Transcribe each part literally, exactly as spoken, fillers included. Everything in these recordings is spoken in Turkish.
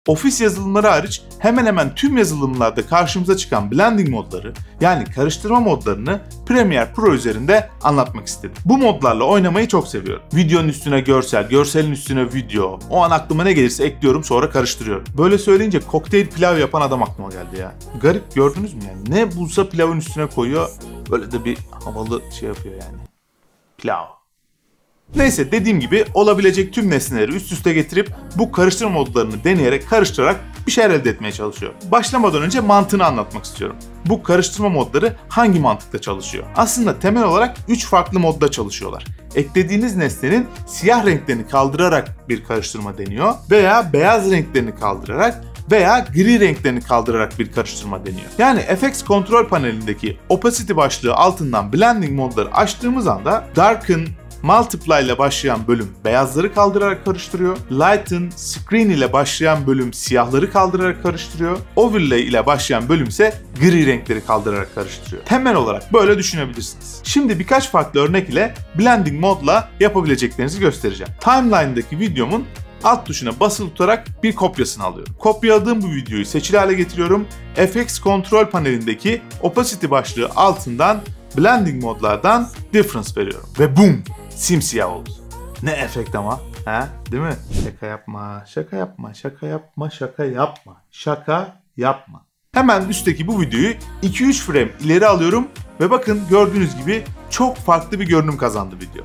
Ofis yazılımları hariç hemen hemen tüm yazılımlarda karşımıza çıkan blending modları, yani karıştırma modlarını Premiere Pro üzerinde anlatmak istedim. Bu modlarla oynamayı çok seviyorum. Videonun üstüne görsel, görselin üstüne video, o an aklıma ne gelirse ekliyorum, sonra karıştırıyorum. Böyle söyleyince kokteyl pilav yapan adam aklıma geldi ya. Garip, gördünüz mü yani? Ne bulsa pilavın üstüne koyuyor, böyle de bir havalı şey yapıyor yani. Pilav. Neyse, dediğim gibi olabilecek tüm nesneleri üst üste getirip bu karıştırma modlarını deneyerek, karıştırarak bir şeyler elde etmeye çalışıyor. Başlamadan önce mantığını anlatmak istiyorum. Bu karıştırma modları hangi mantıkta çalışıyor? Aslında temel olarak üç farklı modda çalışıyorlar. Eklediğiniz nesnenin siyah renklerini kaldırarak bir karıştırma deniyor veya beyaz renklerini kaldırarak veya gri renklerini kaldırarak bir karıştırma deniyor. Yani F X kontrol panelindeki opacity başlığı altından blending modları açtığımız anda darken, multiply ile başlayan bölüm beyazları kaldırarak karıştırıyor. Lighten, screen ile başlayan bölüm siyahları kaldırarak karıştırıyor. Overlay ile başlayan bölüm ise gri renkleri kaldırarak karıştırıyor. Temel olarak böyle düşünebilirsiniz. Şimdi birkaç farklı örnek ile blending modla yapabileceklerinizi göstereceğim. Timeline'daki videomun alt tuşuna basılı tutarak bir kopyasını alıyorum. Kopyaladığım bu videoyu seçili hale getiriyorum. F X kontrol panelindeki opacity başlığı altından blending modlardan difference veriyorum. Ve boom! Simsiyah oldu. Ne efekt ama, he? Değil mi? Şaka yapma, şaka yapma, şaka yapma, şaka yapma, şaka yapma. Hemen üstteki bu videoyu iki üç frame ileri alıyorum ve bakın gördüğünüz gibi çok farklı bir görünüm kazandı video.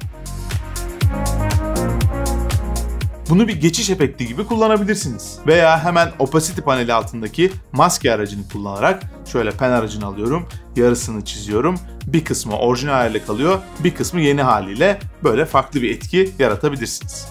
Bunu bir geçiş efekti gibi kullanabilirsiniz. Veya hemen opacity paneli altındaki maske aracını kullanarak şöyle pen aracını alıyorum, yarısını çiziyorum. Bir kısmı orijinal haliyle kalıyor, bir kısmı yeni haliyle, böyle farklı bir etki yaratabilirsiniz.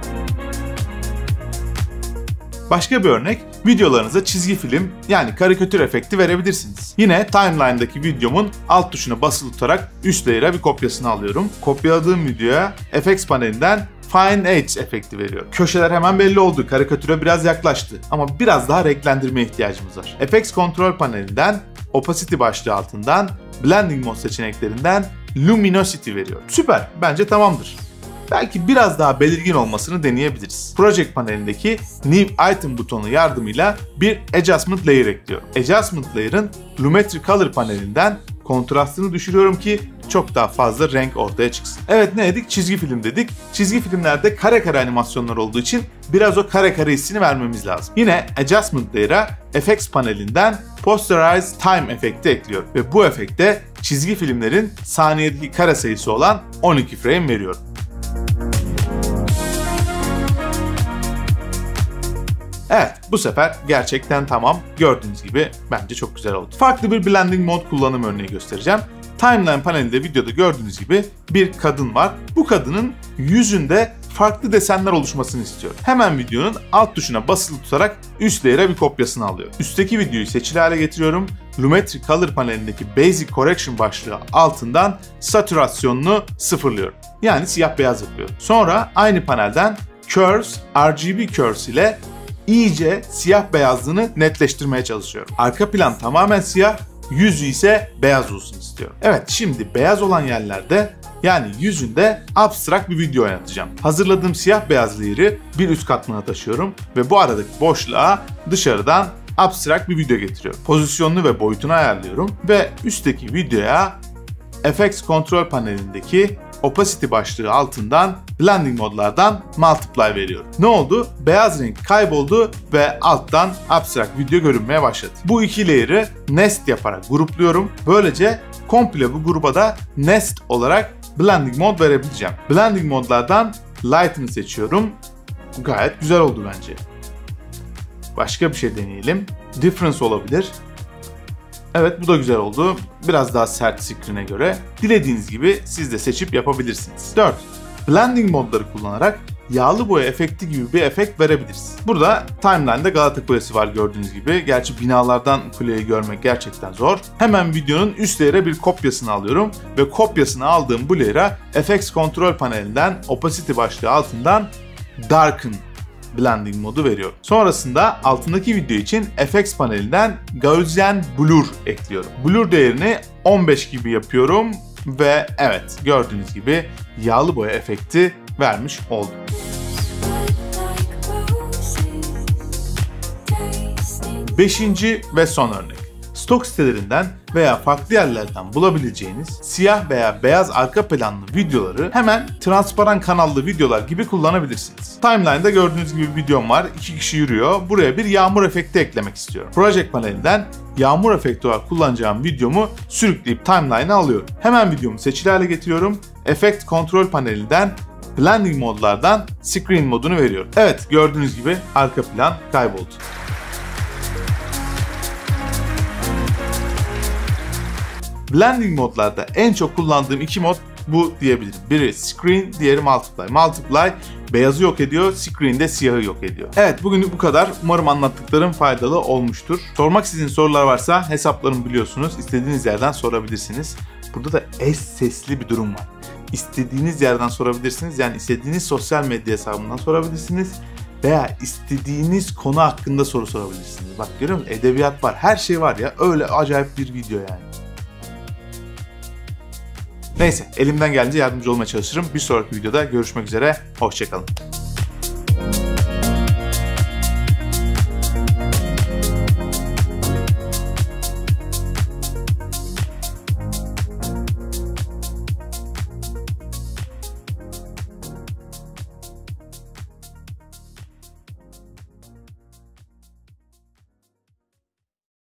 Başka bir örnek, videolarınıza çizgi film yani karikatür efekti verebilirsiniz. Yine timeline'daki videomun alt tuşuna basılı tutarak üst layer'a bir kopyasını alıyorum. Kopyaladığım videoya F X panelinden Fine Edge efekti veriyor. Köşeler hemen belli oldu. Karikatüre biraz yaklaştı. Ama biraz daha renklendirme ihtiyacımız var. F X kontrol panelinden opacity başlığı altından blending mod seçeneklerinden luminosity veriyor. Süper. Bence tamamdır. Belki biraz daha belirgin olmasını deneyebiliriz. Project panelindeki New Item butonu yardımıyla bir Adjustment Layer ekliyorum. Adjustment Layer'ın Lumetri Color panelinden kontrastını düşürüyorum ki çok daha fazla renk ortaya çıksın. Evet, ne dedik? Çizgi film dedik. Çizgi filmlerde kare kare animasyonlar olduğu için biraz o kare kare hissini vermemiz lazım. Yine Adjustment Layer'a F X panelinden Posterize Time efekti ekliyorum. Ve bu efekte çizgi filmlerin saniyedeki kare sayısı olan on iki frame veriyorum. Evet, bu sefer gerçekten tamam. Gördüğünüz gibi bence çok güzel oldu. Farklı bir blending mod kullanım örneği göstereceğim. Timeline panelinde videoda gördüğünüz gibi bir kadın var. Bu kadının yüzünde farklı desenler oluşmasını istiyorum. Hemen videonun alt tuşuna basılı tutarak üst layer'a bir kopyasını alıyorum. Üstteki videoyu seçili hale getiriyorum. Lumetri Color panelindeki Basic Correction başlığı altından satürasyonunu sıfırlıyorum. Yani siyah beyaz yapıyorum. Sonra aynı panelden Curves, R G B Curves ile iyice siyah beyazlığını netleştirmeye çalışıyorum. Arka plan tamamen siyah, yüzü ise beyaz olsun istiyorum. Evet, şimdi beyaz olan yerlerde, yani yüzünde abstrakt bir video oynatacağım. Hazırladığım siyah beyaz layer'ı bir üst katmana taşıyorum ve bu aradaki boşluğa dışarıdan abstrakt bir video getiriyorum. Pozisyonunu ve boyutunu ayarlıyorum ve üstteki videoya F X kontrol panelindeki opacity başlığı altından blending modlardan multiply veriyorum. Ne oldu? Beyaz renk kayboldu ve alttan abstract video görünmeye başladı. Bu iki layer'ı nest yaparak grupluyorum. Böylece komple bu gruba da nest olarak blending mod verebileceğim. Blending modlardan Lighten'ı seçiyorum. Gayet güzel oldu bence. Başka bir şey deneyelim. Difference olabilir. Evet, bu da güzel oldu. Biraz daha sert screen'e göre. Dilediğiniz gibi siz de seçip yapabilirsiniz. dört. Blending modları kullanarak yağlı boya efekti gibi bir efekt verebiliriz. Burada timeline'da Galata Kulesi var gördüğünüz gibi. Gerçi binalardan kuleyi görmek gerçekten zor. Hemen videonun üst layer'e bir kopyasını alıyorum ve kopyasını aldığım bu layer'a F X kontrol panelinden opacity başlığı altından Darken blending modu veriyorum. Sonrasında altındaki video için F X panelinden Gaussian Blur ekliyorum. Blur değerini on beş gibi yapıyorum ve evet, gördüğünüz gibi yağlı boya efekti vermiş oldum. Beşinci ve son örnek. Stok sitelerinden veya farklı yerlerden bulabileceğiniz siyah veya beyaz arka planlı videoları hemen transparan kanallı videolar gibi kullanabilirsiniz. Timeline'da gördüğünüz gibi bir videom var. İki kişi yürüyor. Buraya bir yağmur efekti eklemek istiyorum. Project panelinden yağmur efekti olarak kullanacağım videomu sürükleyip timeline'a alıyorum. Hemen videomu seçili hale getiriyorum. Efekt kontrol panelinden blending modlardan screen modunu veriyorum. Evet, gördüğünüz gibi arka plan kayboldu. Blending modlarda en çok kullandığım iki mod bu diyebilirim. Biri screen, diğeri multiply. Multiply beyazı yok ediyor, screen de siyahı yok ediyor. Evet, bugünlük bu kadar. Umarım anlattıklarım faydalı olmuştur. Sormak istediğiniz sorular varsa hesaplarımı biliyorsunuz. İstediğiniz yerden sorabilirsiniz. Burada da es sesli bir durum var. İstediğiniz yerden sorabilirsiniz. Yani istediğiniz sosyal medya hesabından sorabilirsiniz. Veya istediğiniz konu hakkında soru sorabilirsiniz. Bak, görüyor musun? Edebiyat var. Her şey var ya. Öyle acayip bir video yani. Neyse, elimden gelince yardımcı olmaya çalışırım. Bir sonraki videoda görüşmek üzere. Hoşça kalın.